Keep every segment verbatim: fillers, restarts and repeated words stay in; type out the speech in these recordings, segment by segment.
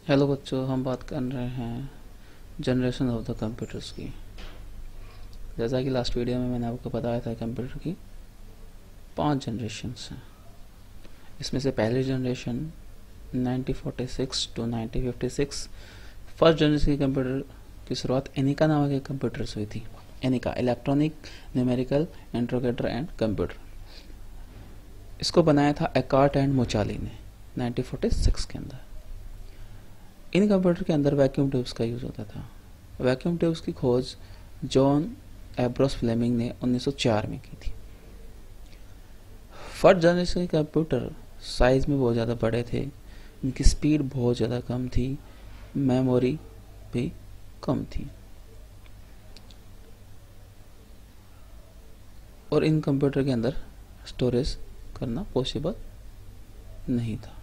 Hello बच्चों, हम बात कर रहे हैं जनरेशन ऑफ द कंप्यूटर्स की। जैसा कि लास्ट वीडियो में मैंने आपको बताया था, कंप्यूटर की पांच जनरेशन्स हैं। इसमें से पहली generation nineteen forty six to nineteen fifty six, first generation की कंप्यूटर की शुरुआत एनिका नामक एक कंप्यूटर से हुई थी। ENIAC electronic numerical integrator and computer. इसको बनाया था एकार्ट एंड मोचाली ने नाइनटीन फोर्टी सिक्स के अंदर। इन कंप्यूटर के अंदर वैक्यूम ट्यूब्स का यूज होता था। वैक्यूम ट्यूब्स की खोज जॉन एब्रोस फ्लेमिंग ने उन्नीस सौ चार में की थी। फर्स्ट जनरेशन के कंप्यूटर साइज में बहुत ज़्यादा बड़े थे, इनकी स्पीड बहुत ज़्यादा कम थी, मेमोरी भी कम थी और इन कंप्यूटर के अंदर स्टोरेज करना पॉसिबल नहीं था।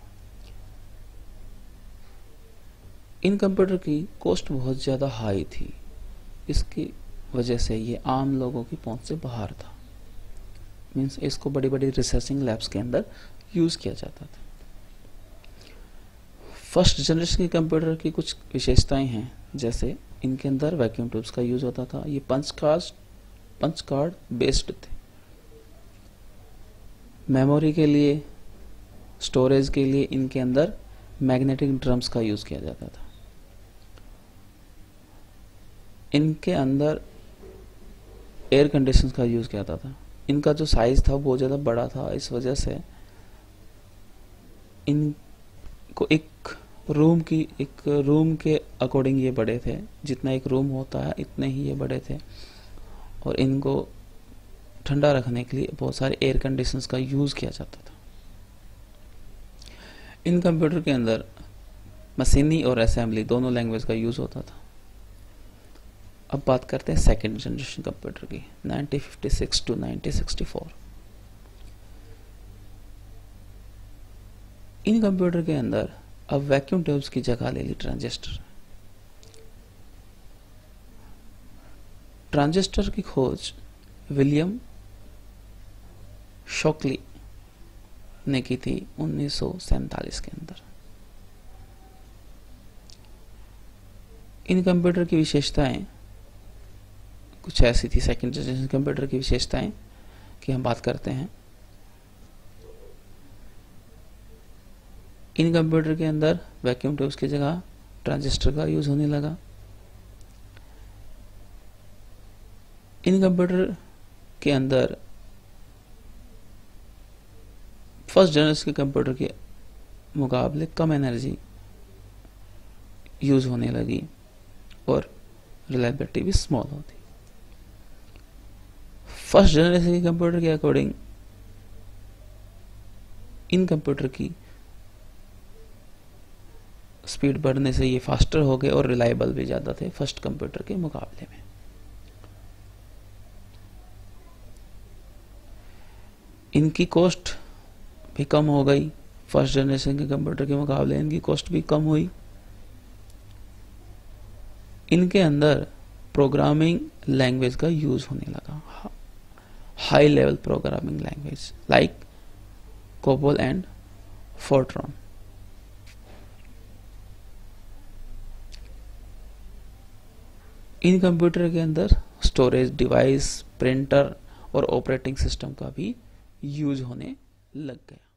इन कंप्यूटर की कॉस्ट बहुत ज़्यादा हाई थी, इसकी वजह से ये आम लोगों की पहुंच से बाहर था। मीन्स इसको बड़ी बड़ी रिसर्चिंग लैब्स के अंदर यूज़ किया जाता था। फर्स्ट जनरेशन के कंप्यूटर की कुछ विशेषताएं हैं, जैसे इनके अंदर वैक्यूम ट्यूब्स का यूज़ होता था। ये punch card punch card based थे। मेमोरी के लिए, स्टोरेज के लिए इनके अंदर मैग्नेटिक ड्रम्स का यूज़ किया जाता था। इनके अंदर एयर कंडीशन का यूज़ किया जाता था। इनका जो साइज था बहुत ज़्यादा बड़ा था, इस वजह से इनको एक रूम की एक रूम के अकॉर्डिंग ये बड़े थे। जितना एक रूम होता है इतने ही ये बड़े थे और इनको ठंडा रखने के लिए बहुत सारे एयर कंडीशंस का यूज़ किया जाता था। इन कंप्यूटर के अंदर मशीनी और असेंबली दोनों लैंग्वेज का यूज़ होता था। अब बात करते हैं सेकेंड जनरेशन कंप्यूटर की, nineteen fifty six to nineteen sixty four. इन कंप्यूटर के अंदर अब वैक्यूम ट्यूब्स की जगह ले ली ट्रांजिस्टर। ट्रांजिस्टर की खोज विलियम शॉकली ने की थी उन्नीस सौ सैंतालीस के अंदर। इन कंप्यूटर की विशेषताएं कुछ ऐसी थी। सेकेंड जनरेशन कंप्यूटर की विशेषताएं की हम बात करते हैं। इन कंप्यूटर के अंदर वैक्यूम ट्यूब्स की जगह ट्रांजिस्टर का यूज होने लगा। इन कंप्यूटर के अंदर फर्स्ट जनरेशन के कंप्यूटर के मुकाबले कम एनर्जी यूज होने लगी और रिलायबिलिटी भी स्मॉल होती। फर्स्ट जनरेशन के कंप्यूटर के अकॉर्डिंग इन कंप्यूटर की स्पीड बढ़ने से ये फास्टर हो गए और रिलायबल भी ज्यादा थे फर्स्ट कंप्यूटर के मुकाबले में। इनकी कॉस्ट भी कम हो गई। फर्स्ट जनरेशन के कंप्यूटर के मुकाबले इनकी कॉस्ट भी कम हुई। इनके अंदर प्रोग्रामिंग लैंग्वेज का यूज होने लगा, high level programming language like COBOL and FORTRAN. इन कंप्यूटर के अंदर स्टोरेज डिवाइस, प्रिंटर और ऑपरेटिंग सिस्टम का भी यूज होने लग गया।